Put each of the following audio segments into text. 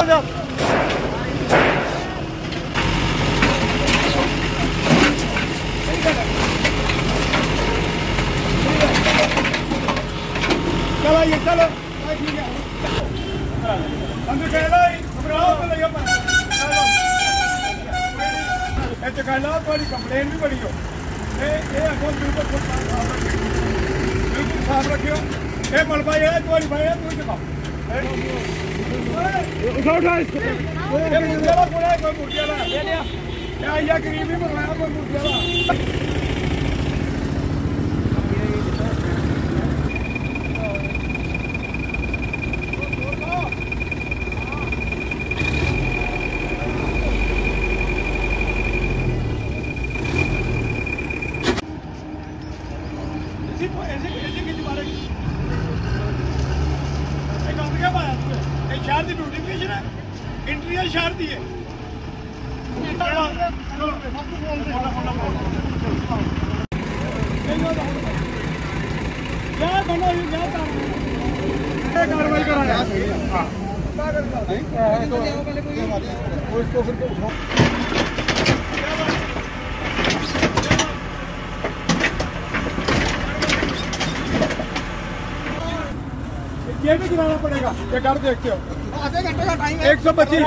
जा। चलो ये चलो ठीक है अंदर कहला घबराओ तो लगे ऐसे कहला थोड़ी कंप्लेन भी बड़ी हो ये अगो बिल्कुल साफ रखियो ये मलबा है थोड़ी भाई तू दिखा उठा इसको ये मुर्गिया पूरा कोई मुर्गिया ले लिया क्या ये गरीब ही बनवाया कोई मुर्गिया शहर की ब्यूटिफिकेशन है इंटीरियर शहर की है कार्रवाई करा ये भी गिराना पड़ेगा ये कर देखते हो आधे घंटे का टाइम है 125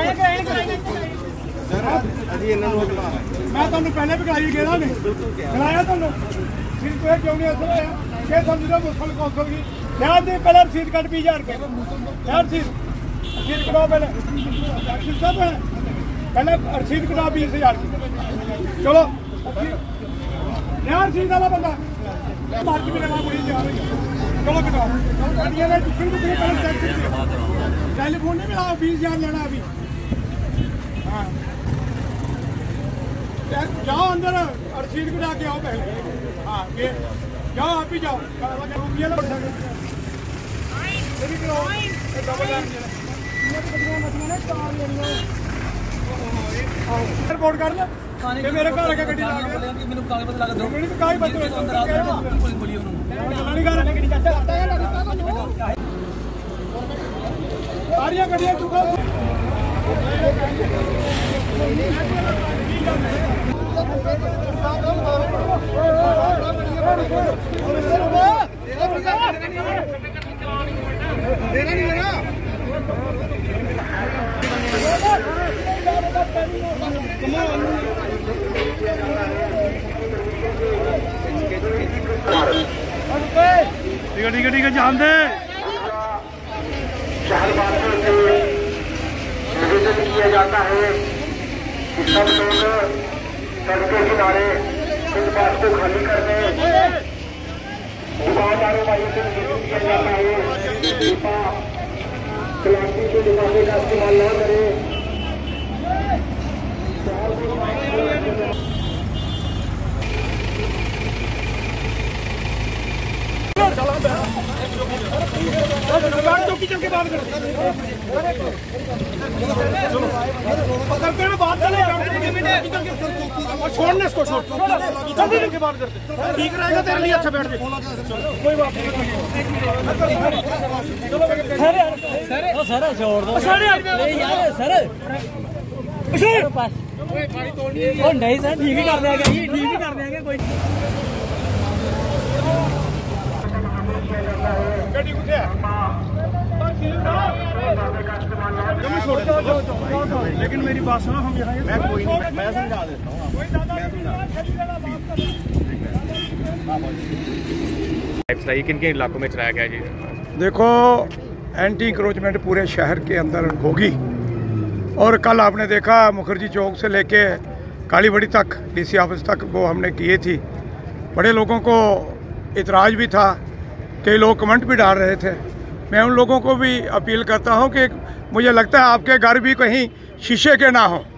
मैं तुम पहले भी गाड़ी गिरा नहीं गिराया तुम फिर तो क्यों नहीं असर है क्या समझो मुसल कौंसल की ध्यान दे पहले रसीद कट 20,000 के यार रसीद कटाओ पहले सब है पहले रसीद कटाओ 20,000 की चलो यार रसीद वाला बंदा मार्केट में लगा पूरी जा रही है चलो कटाओ टेलीफोन नहीं मिला 20,000 लेना अभी हाँ जाओ अंदर रसीद कटा के आओ पहले हाँ ये जाओ आप ही जाओ रिपोर्ट कर ले मेरे घर आके गड्डी सारिया गड्डियां चुका देना नहीं देना ठीक है जान दे शहरवासियों से निवेदन किया जाता है कि सब लोग सड़क के किनारे फुटपाथ को खाली कर दें। दुकानदारों भाइयों से निवेदन किया जाता है कि प्लास्टिक के लिफाफे का इस्तेमाल न करें। चौकी चल के बात करो बात चले छोड़ने इसको छोड़ जल्दी के बात करते ठीक रहेगा तेरे लिए अच्छा बैठ जाए कोई बात नहीं सर छोड़ दो सर यार सर नहीं सर ठीक ही कर देंगे ठीक ही कर देंगे कोई गड्डी कुछ है लेकिन मेरी बात सुनो हम यहाँ मैं कोई नहीं मैं समझा देता हूँ किन किन इलाकों में चलाया गया जी? देखो एंटी इंक्रोचमेंट पूरे शहर के अंदर होगी और कल आपने देखा मुखर्जी चौक से लेके कालीबड़ी तक डीसी ऑफिस तक वो हमने किए थी। बड़े लोगों को इतराज़ भी था, कई लोग कमेंट भी डाल रहे थे। मैं उन लोगों को भी अपील करता हूं कि मुझे लगता है आपके घर भी कहीं शीशे के ना हो,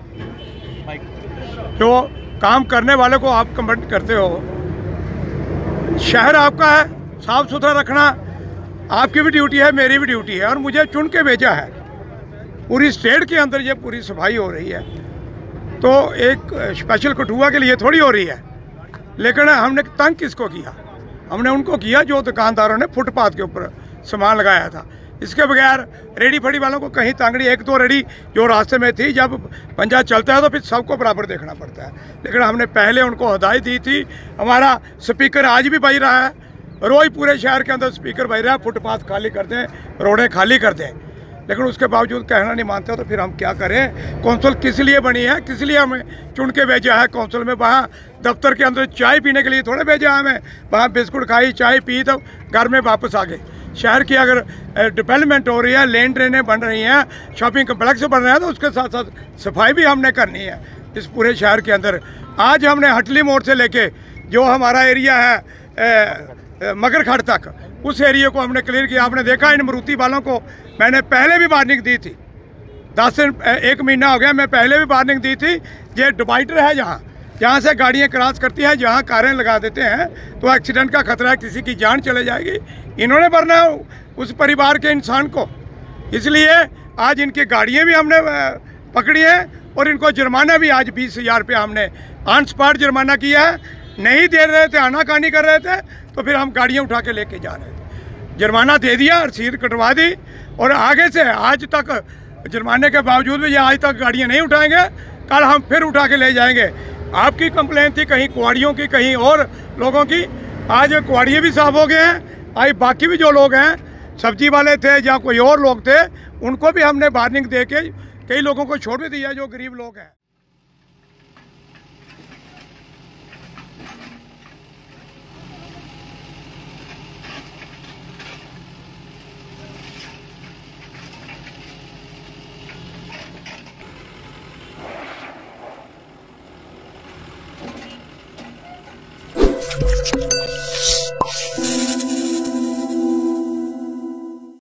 जो काम करने वाले को आप कमेंट करते हो। शहर आपका है, साफ़ सुथरा रखना आपकी भी ड्यूटी है, मेरी भी ड्यूटी है और मुझे चुन के भेजा है। पूरी स्टेट के अंदर ये पूरी सफाई हो रही है तो एक स्पेशल कठुआ के लिए थोड़ी हो रही है। लेकिन हमने तंग किसको किया? हमने उनको किया जो दुकानदारों ने फुटपाथ के ऊपर सामान लगाया था। इसके बगैर रेडी फड़ी वालों को कहीं तांगड़ी, एक दो रेडी जो रास्ते में थी, जब पंजा चलता है तो फिर सबको बराबर देखना पड़ता है। लेकिन हमने पहले उनको हदायत दी थी। हमारा स्पीकर आज भी बज रहा है, रोज पूरे शहर के अंदर स्पीकर बज रहा है, फुटपाथ खाली कर दें, रोडें खाली कर दें, लेकिन उसके बावजूद कहना नहीं मानते। तो फिर हम क्या करें? कौंसिल किस लिए बनी है, किस लिए हमें चुन के भेजा है कौंसिल में? वहाँ दफ्तर के अंदर चाय पीने के लिए थोड़े भेजा हमें, वहाँ बिस्कुट खाई, चाय पी, तो घर में वापस आ गए। शहर की अगर डेवलपमेंट हो रही है, लेन ट्रेनें बन रही हैं, शॉपिंग कम्प्लेक्स बन रहे हैं, तो उसके साथ साथ सफाई भी हमने करनी है इस पूरे शहर के अंदर। आज हमने हटली मोड़ से लेके जो हमारा एरिया है मगरखड़ तक, उस एरिया को हमने क्लियर किया। आपने देखा इन मरूती वालों को मैंने पहले भी वार्निंग दी थी, 10 से 1 महीना हो गया, मैं पहले भी वार्निंग दी थी। ये डिवाइडर है जहाँ से गाड़ियाँ क्रॉस करती हैं, जहाँ कारें लगा देते हैं तो एक्सीडेंट का खतरा है, किसी की जान चले जाएगी। इन्होंने भरना है उस परिवार के इंसान को, इसलिए आज इनकी गाड़ियाँ भी हमने पकड़ी हैं और इनको जुर्माना भी आज 20,000 रुपया हमने ऑन स्पॉट जुर्माना किया है। नहीं दे रहे थे, आनाकानी कर रहे थे, तो फिर हम गाड़ियाँ उठा के लेके जा रहे थे। जुर्माना दे दिया, रसीद कटवा दी, और आगे से आज तक जुर्माने के बावजूद भी ये आज तक गाड़ियाँ नहीं उठाएंगे, कल हम फिर उठा के ले जाएंगे। आपकी कंप्लेंट थी कहीं कुआड़ियों की, कहीं और लोगों की, आज कुआड़िए भी साफ हो गए हैं। आज बाकी भी जो लोग हैं, सब्जी वाले थे या कोई और लोग थे, उनको भी हमने वार्निंग दे के कई लोगों को छोड़ भी दिया जो गरीब लोग हैं।